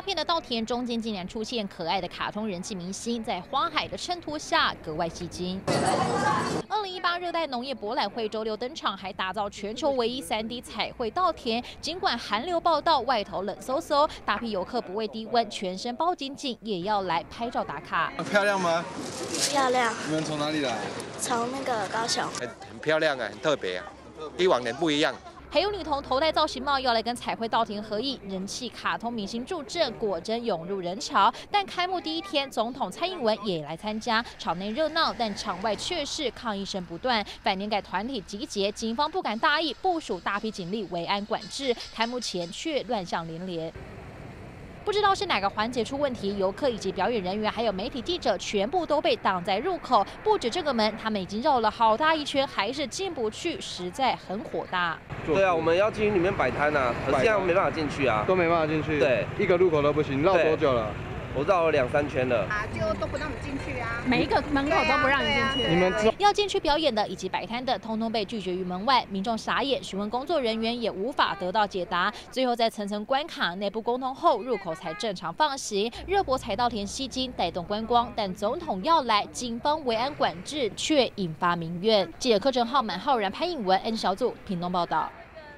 片的稻田中间竟然出现可爱的卡通人气明星，在花海的衬托下格外吸睛。2018热带农业博览会周六登场，还打造全球唯一3D 彩绘稻田。尽管寒流报道，外头冷飕飕，大批游客不畏低温，全身包紧紧，也要来拍照打卡。 漂亮吗？ 漂亮。 你们从哪里来？ 从那个高雄。 很漂亮啊，很特别啊，跟往年不一样。 还有女童头戴造型帽要来跟彩绘稻田合影，人气卡通明星助阵，果真涌入人潮。但开幕第一天，总统蔡英文也来参加，场内热闹，但场外却是抗议声不断。反年改团体集结，警方不敢大意，部署大批警力维安管制。开幕前却乱象连连。 不知道是哪个环节出问题，游客以及表演人员，还有媒体记者，全部都被挡在入口。不止这个门，他们已经绕了好大一圈，还是进不去，实在很火大。 对啊，我们要进去里面摆摊啊，可是现在没办法进去啊， 都没办法进去。 对， 一个入口都不行，绕多久了？ 我绕了2、3圈了， 就都不让你进去啊！ 每一个门口都不让你进去。 你们要进去表演的以及摆摊的，通通被拒绝于门外。民众傻眼，询问工作人员也无法得到解答。最后在层层关卡、内部沟通后，入口才正常放行。热播采稻田吸睛，带动观光，但总统要来，警方维安管制却引发民怨。记者柯正浩、满浩然、潘颖文 N 小组屏东报道。